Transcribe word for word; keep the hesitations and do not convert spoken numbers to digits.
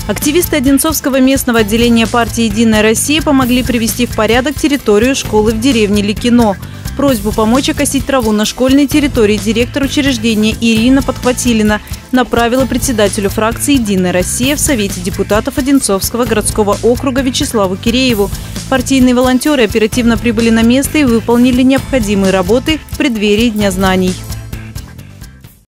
Активисты Одинцовского местного отделения партии «Единая Россия» помогли привести в порядок территорию школы в деревне Ликино. Просьбу помочь окосить траву на школьной территории директор учреждения Ирина Подхватилина направила председателю фракции «Единая Россия» в Совете депутатов Одинцовского городского округа Вячеславу Кирееву. Партийные волонтеры оперативно прибыли на место и выполнили необходимые работы в преддверии Дня знаний.